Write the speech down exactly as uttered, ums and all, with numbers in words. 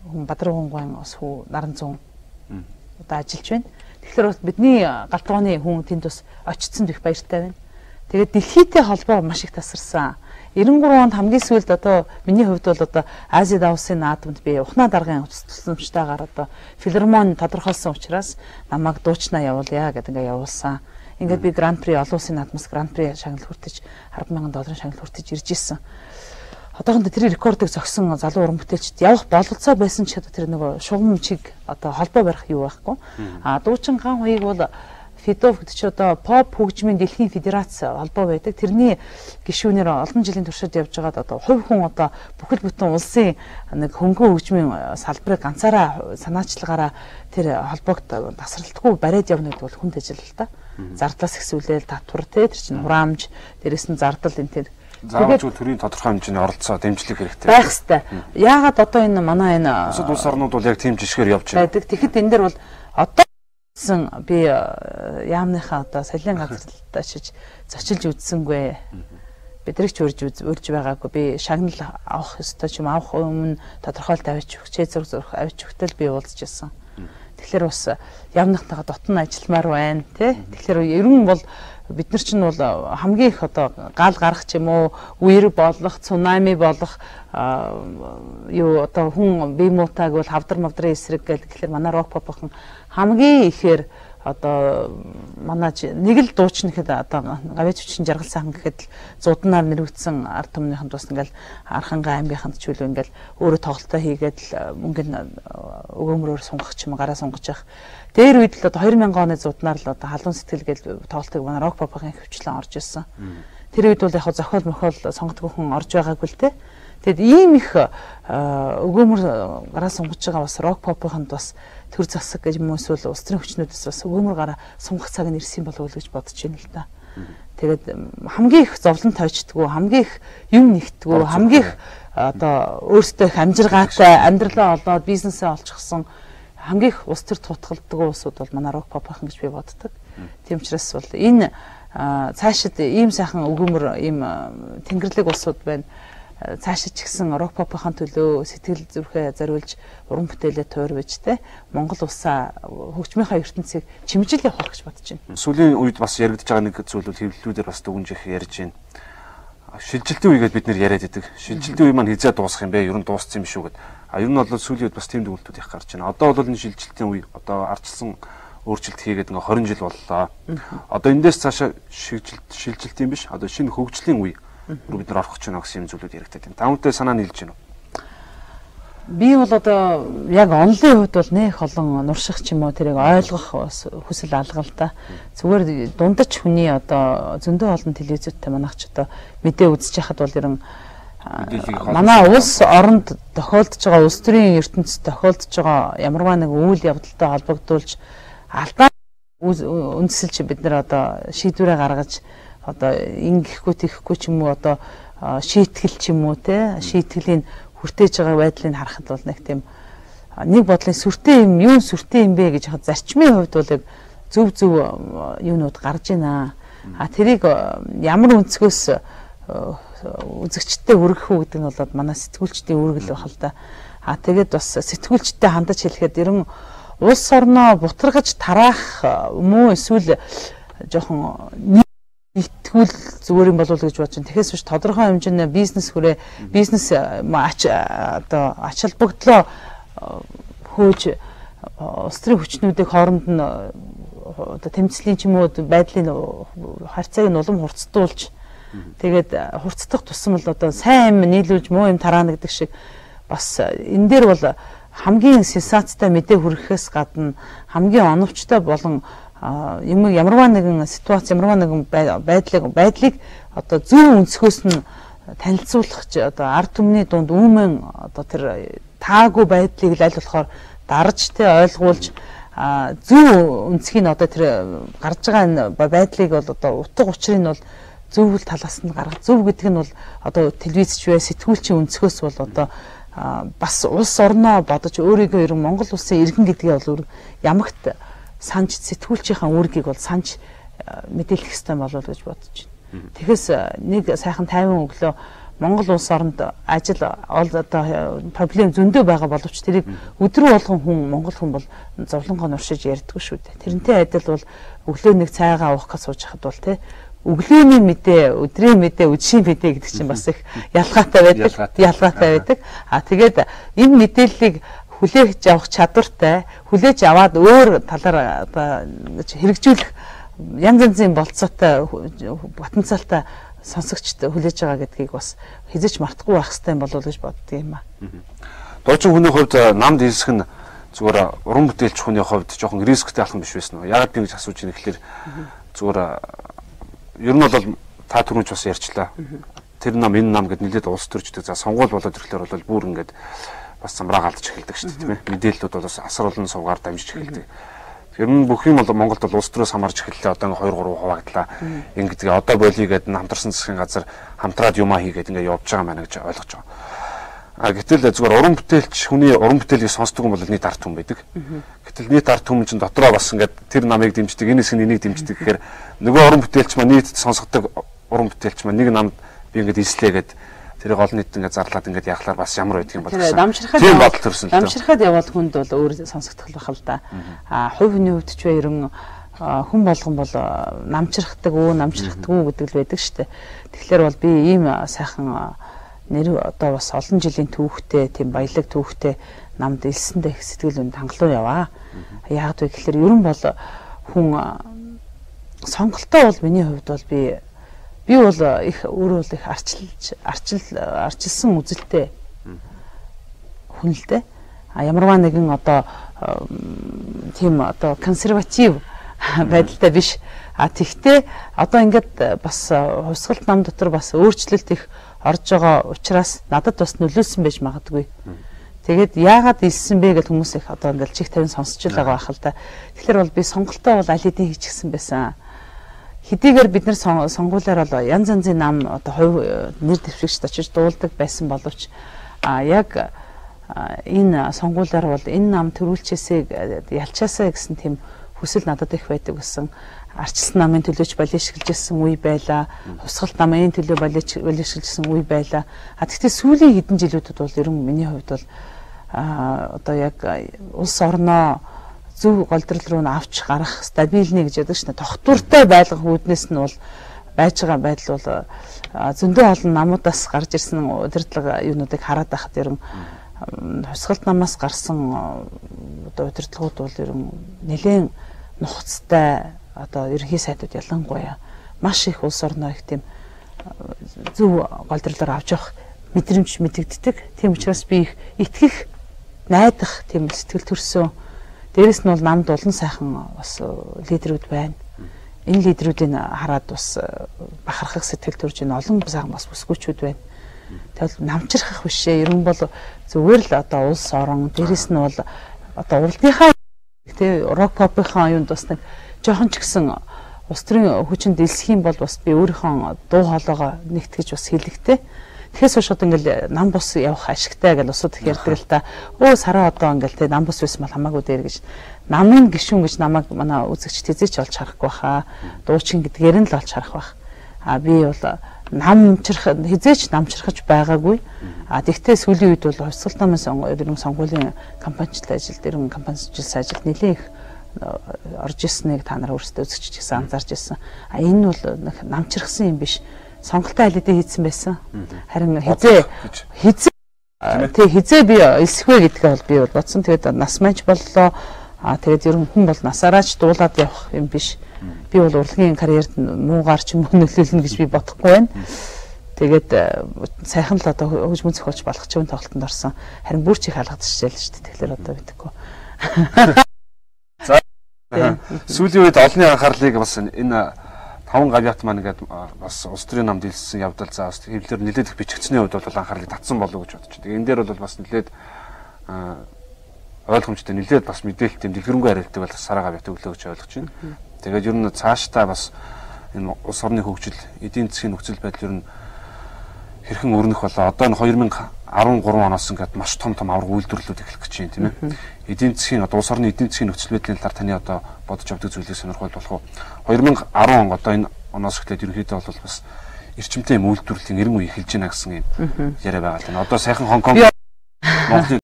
хүн Бадрагунгайн бас хүү Наранзун одоо ажиллаж байна. Тэгэхээр бас бидний галтгооны хүн тэнд бас очсон их баяртай байна. Тэгээд дэлхийтэй холбоо маш их тасарсан. девяносто гурав онд хамгийн сүүлд одоо миний хувьд бол одоо Ази давсын наадамд би ухнаа даргын тусламжтайгаар одоо филармон тодорхойлсон учраас намайг дуучнаа явуулъя гэдэг ингээ явуулсан. Ингээд би Гран При олон улсын наадмаас Гран При шагнал хүртэж арван мянган долларын шагнал хүртэж ирж исэн. Одоохондоо тэр рекордыг зогсон залуу уран бүтээлчд явах бололцоо байсан ч тэр нөгөө шугам чиг одоо холбоо барих юу байхгүй. А дуучин ган хоёыг бол Фидов гэдэг чи одоо поп хөгжмийн дэлхийн федерац холбоо байдаг. Тэрний гишүүнээр олон жилийн туршид явж байгаад одоо хувь хүн одоо бүхэл бүтэн улсын нэг хөнгөн хөгжмийн салбарыг ганцаараа санаачлагаараа тэр холбоогт тасралтгүй бариад явна гэдэг бол хүнд ажил л да. Зардлаас ихсүүлэл татвар те тэр чинь хураамж, дээрэс нь зардал энэ тэр заавал төрийн тодорхой хэмжээний оролцоо дэмжлэг хэрэгтэй байх хэрэгтэй. Яагаад одоо энэ манай энэ бусад улс орнууд бол яг тийм жишгээр явж байна. Байдаг. Тэгэхэд энэ дэр бол одоо би яамныхаа одоо салин газарлалтаа шиж зочилж үзсэнгүй. Бидрэг ч урьж урьж байгаагүй. Би шагнал авах ёстой ч юм авах өмнө тодорхойлт авч өгч, зург зурх авч өгтөл би уулзж ирсэн. Тэгэхээр бас яамныхтайгаа дотн ажилламаар байна тий. Тэгэхээр ерөн бол бид нар чинь бол хамгийн их одоо гал гарах ч юм уу, үер болох, цунами болох юу одоо хүн бие муутайг бол хавдар мавдрын эсрэг гэл тэгэхээр манай рок попхон хамгийн ихээр одоо манай нэг л дуучна гэхэд одоо гавьяа хүчин жаргал сайхан гэхэд зуданаар нэрвэгдсэн ард түмнийхэнд бас ингээл Архангай аймгийнханд ч үл ингээл өөрөө тоглолтоо хийгээд мөнгөнд өгөөмрөөр сунгах ч юм гараа сунгаж явах. Дээр үед л одоо две тысячи оны зуданаар л одоо халуун сэтгэл гээл тоглолтыг манай рок попхон хөвчлэн орж ирсэн. Тэр үед бол яг зохиол мохол сонгодог хүн орж байгаагүй л те. Тэгэд ийм их өгөөмөр гараа сунгаж байгаа бас рок попыханд бас төр засаг гэж юм эсвэл улс төрийн хүчнүүдээс бас өгөөмөр гараа сунгах цаг нь ирсэн болов уу гэж бодож байна л да. Тэгээд хамгийн их зовлон тойчдгүү, хамгийн их юм нэгтгүү, хамгийн их одоо өөртөө их амжиргаатай амьдралаа олоод бизнесээ олчихсон хамгийн их улс төр тутгалдаг улсууд бол манай рок попыхан гэж би боддог. Тийм учраас бол энэ цаашид ийм сайхан өгөөмөр ийм тэнгэрлэг улсууд байна. Цаашид ч гэсэн рок попыхан төлөө сэтгэл зүрхээ зориулж уран бүтээлээ туурвж те Монгол улсаа хөгжмийнхаа ертөнцийг чимжил явах гэж бодож байна. Сүүлийн үед бас яригдж байгаа нэг зүйл бол хэвлэлүүдээр бас дүгнжих ярьж байна. Шилжилтийн үегээд бид нэр яриад идэг. Шилжилтийн үе маань хизээ дуусах юм бэ? Ер нь дууссан юм шүү гэд. А ер нь бол сүүлийн үед бас тийм дүгнэлтүүд их гарч байна. Одоо бол энэ шилжилтийн үе одоо арчилсан өөрчлөлт хийгээд ингээ двадцать жил боллоо. Одоо эндээс цаашаа шилжилт шилжилт юм биш. Одоо шинэ хөгжлийн үе рүү бид нар орох гэж байна гэсэн юм зүйлүүд яригдаад байна. Таамтай санаа нийлж байна уу? Би бол одоо яг онлын хувьд бол нэх олон нурших ч юм уу тэрийг ойлгох хүсэл алгалтай. Зүгээр дундаж хүний одоо зөндөө олон телевизүүдтэй манайх ч одоо мэдээ үзэж яхад бол ерэн манай улс оронд тохиолдож байгаа улс төрийн ертөнцид тохиолдож байгаа ямарваа нэг үйл явдалтай холбогдуулж алдаа үндэслэж бид нар одоо шийдвэрээ гаргаж одоо ингэхгүй тийхгүй ч юм уу одоо шийтгэл ч юм уу те шийтгэлийн хүртээж байгаа байдлыг харахад бол нэг тийм нэг бодлын сүртэй юм юу сүртэй юм бэ гэж хад зарчмын хувьд бол яг зөв зөв юунууд гарч байна. А тэрийг ямар өнцгөөс үзэгчтэй өргөх үү гэдэг нь бол манай сэтгүүлчдийн үүрэг л байх л да. А тэгээд бас сэтгүүлчтэй хандаж хэлэхэд ерөн улс орноо бутаргаж тараах муу эсвэл жоохон итгүүл зүгээр юм болов уу гэж бодож байна. Тэгэхээс биш тодорхой хэмжээний бизнес хүрээ бизнес ач одоо ач холбогдлоо хөөж улс төрийн хүчнүүдийн хооронд нь одоо тэмцлийн ч юм уу байдлын харьцааг нь улам хурцдуулж тэгээд хурцдах тусам л одоо сайн юм нийлүүлж муу юм тараана гэдэг шиг бас энэ дээр бол хамгийн сенсацтай мэдээ хүргэхээс гадна хамгийн оновчтой болон юм ямарваа нэгэн ситуац ямарваа нэгэн байдлыг байдлыг одоо зөв өнцгөөс нь танилцуулах одоо ард түмний дунд үүмэн одоо тэр таагүй байдлыг л аль болохоор дарж тэ ойлгуулж зөв өнцгийг нь одоо тэр гарч байгаа энэ байдлыг бол одоо утга учирыг нь бол зөв талаас нь гаргах зөв гэдэг нь бол одоо телевизч бай сэтгүүлчийн өнцгөөс бол одоо бас улс орноо бодож өөрийгөө ерөн Монгол улсын иргэн гэдгээ бол ямагт санж сэтгүүлчийнхаа үүргийг бол санж мэдээлэх хэрэгтэй болов уу гэж бодож байна. Тэгэхээс нэг сайхан тайван өглөө Монгол улс оронд ажил одоо проблем зөндөө байгаа боловч тэрийг өдрө болгон хүн Монгол хүн бол зовлонгоо нуршиж ярьдаггүй шүү дээ. Тэрнтэй адил бол өглөө нэг цайгаа уух гэж сууж хахад бол те өглөөний мэдээ, өдрийн мэдээ, үдшийн мэдээ гэдэг чинь бас их ялгаатай байдаг. Ялгаатай байдаг. А тэгээд энэ мэдээллийг хүлээж авах чадвартай, хүлээж аваад өөр талаар хэрэгжүүлэх янз янзын болцоотой потенциалтай сонсогчд хүлээж байгаа гэдгийг бас хизэж мартахгүй байх хэрэгтэй болов уу гэж боддог юм аа. Дуучин хүний хувьд намд хэлсэх нь зүгээр уран бүтээлч хүний хувьд жоохон рисктэй алхам биш байсан уу? Яагаад би гэж асууж байна гэхээр зүгээр ер нь бол та түрүүч бас ярьчлаа. Тэр нам энэ нам гэд нэлээд улс төрчдөг. За сонгуул болоод ирэхлээр бол бүр ингээд бас замраа галдаж эхэлдэг шүү дээ, тийм ээ. Мэдээллүүд бол бас асар олон сувгаар дамжиж эхэлдэг. Ер нь бүх юм бол Монголд бол улс төрөөс хамаарч эхэллээ. Одоо ингээ хоёр гурав хуваагдлаа. Ингэдэг одоо болий гэдэг нь хамтарсан засгийн газар хамтраад юмаа хийгээд ингээ явж байгаа маа гэж ойлгож байгаа. А гэтэл зүгээр уран бүтээлч хүний уран бүтээлийг сонсдог юм бол нийт арт хүн байдаг. Гэтэл нийт арт хүн чинь дотроо бас ингээ тэр намыг дэмждэг, энэ хэсэг энийг дэмждэг гэхээр нөгөө уран бүтээлч маань нийт сонсгодог уран бүтээлч маань нэг намд би ингээ ислээгээд тэрийг олон нийт ингээ зарлаад ингээ яхахлаар бас ямар байдаг юм бол тийм бодол төрсөн л дээ. Намширхад яваад хүнд бол өөр сонсогдох байх л да. А хувь хүний хувьд ч ерөн хүн болгон бол намчирхдаг уу, намчирхдаг уу гэдэг л байдаг шүү дээ. Тэгэхээр бол би ийм сайхан нэр одоо бас олон жилийн түүхтэй, тийм баялаг түүхтэй намд элсэндээ их сэтгэл өнд хангалуун яваа. Яагаад вэ гэхээр ерөн бол хүн сонголтоо бол миний хувьд бол би би бол их өөрөө их арчилж арчил арчилсан үзэлтэй хүн л дээ. А ямарваа нэгэн одоо тийм одоо консерватив байдалтай биш. А тэгтээ одоо ингээд бас хувьсгалт нам дотор бас өөрчлөлт их орж байгаа учраас надад бас нөлөөлсөн байж магадгүй. Тэгээд яагаад илсэн бэ гэж хүмүүс их одоо ингээл чих тавин сонсч л байгаа байх л да. Тэгэхээр бол би сонголтоо бол аль хэдийн хийчихсэн байсан. Хэдийгээр бид нар сонгуулиар бол янз янзын нам одоо хувь нэр дэвшигчд очиж дуулдаг байсан боловч а яг энэ сонгуулиар бол энэ нам төрүүлчээсээ ялчаасаа гэсэн тийм хүсэл надад их байдаг гэсэн. Арчилсан намын төлөөч балишгэлжсэн үе байлаа. Хувьсгалт намын төлөө балишгэлжсэн үе байлаа. А тэгтээ сүүлийн хэдэн жилүүдэд бол ер нь миний хувьд бол а одоо яг улс орноо зөв голдрол руу авч гарах стабилны гэж яддаг шнэ. Тогтвортой байлгах үүднээс нь бол байж байгаа байдал бол зөндөө олон намуудаас гарч ирсэн удирдлага юунуудыг хараад байхад ер нь хувьсгалт намаас гарсан одоо удирдлагууд бол ер нь нэлээд нухацтай одоо ерөнхий сайдууд ялангуяа маш их улс орноо их тийм зөв голдролоор авч явах мэдрэмж мэдэгддэг. Тийм учраас би их итгэх, найдах тийм сэтгэл төрсөн. Дээрэс нь бол намд олон сайхан бас лидерүүд байна. Энэ лидерүүдийг хараад бас бахархах сэтгэл төрж байна. Олон сайхан бас бүсгүйчүүд байна. Тэгвэл намчрахах бишээ. Ер нь бол зүгээр л одоо улс орон дээрэс нь бол одоо урдныхаа тий рок попынхаа юунд бас нэг жоохон ч гэсэн улс төрийн хүчинд дэлсэх юм бол бас би өөрийнхөө дуу хоолойгоо нэгтгэж бас хэлэхтэй. Тэгэхээс хойш одоо ингээл нам бус явах ашигтай гэж усууд их ярьдаг л та. Өө сараа одоо ингээл тий нам бус байсан бол хамаагүй дээр гэж. Намын гишүүн гэж намайг манай үзэгч тэзээч олж харахгүй хаа. Дуучин гэдгээр нь л олж харах байх. А би бол намчрах хизээч намчрахж байгаагүй. А тэгтээ сүүлийн үед бол хувьсгалт намын сонгуулийн сонгуулийн кампаничтай ажил дээр нь кампаничилсан ажил нэлээд их орж ирснийг та нар өөрсдөө үзэгч гэсэн анзаарч ирсэн. А энэ бол намчрахсан юм биш. Сонголтоо аль хэдийн хийсэн байсан. Харин хизээ хизээ тэг хизээ би элсэхвэ гэдгээ бол би бол бодсон. Тэгээд нас мэж боллоо. А тэгээд ер нь хүн бол насаараач дуулаад явах юм биш. Би бол урлагийн карьерт муугаар ч юм уу нөлөөлнө гэж би бодохгүй байна. Тэгээд сайхан л одоо хөгжмөн зохиолч болох ч юм тоглолтод орсон. Харин бүр чих хаалгадчихжээ л шүү дээ. Тэгэхээр одоо бидэхгүй. За сүүлийн үед олонний анхаарлыг бас энэ таван гавьяат маань ингээд бас улс төрийн намд илссэн явдал за бас хэвлэлээр нэлээд их бичигдсэний хувьд бол анхаарлыг татсан болов уу гэж бодож байна. Энэ дээр бол бас нэлээд ойлгомжтой нэлээд бас мэдээлэлтэй дэлгэрэнгүй хариултыг бол сараа гавьяат өглөө гэж ойлгож байна. Тэгээд ер нь цаашдаа бас энэ улс орны хөгжил, эдийн засгийн нөхцөл байдал ер нь хэрхэн өрнөх болоо. Одоо энэ хоёр мянга арван гурван оноос ингээд маш том том авраг үйлдвэрлэлүүд эхлэх гэж байна тийм ээ. Эдийн засгийн одоо улс орны эдийн засгийн нөхцөл байдлын талаар таны одоо бодож авдаг зүйлийг сонирхол болох уу? хоёр мянга арван он одоо энэ оноос эхлээд ерөнхийдөө бол бас эрчимтэй юм үйлдвэрлэлийн нэрэн үе эхэлж байна гэсэн юм яриа байгаа л байна. Одоо сайхан Хонконг Монголын